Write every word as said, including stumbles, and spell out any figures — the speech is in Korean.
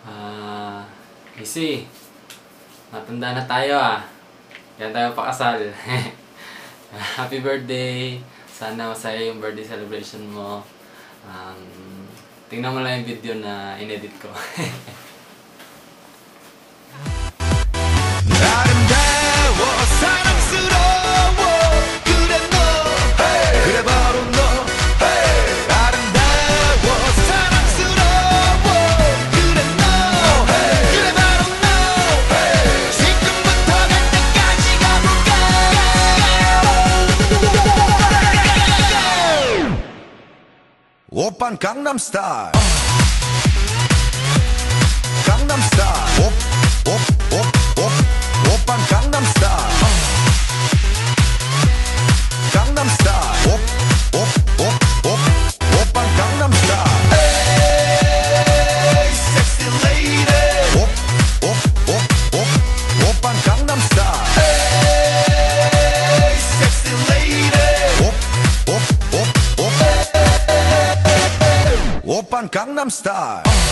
Ah, Isi, matanda na tayo ah. Kaya tayo pakasal. Happy birthday! Sana masaya yung birthday celebration mo. Um, tingnan mo lang yung video na inedit ko. 오빤 강남 스타일 강남 스타일 옵옵옵옵 오빤 강남 스타일 강남 스타일 옵옵옵옵 오빤 강남 스타일 에이 섹시 레이디 옵옵옵옵 오빤 강남 스타일 에이 섹시 레이디 옵옵옵옵 오빤 강남 스타일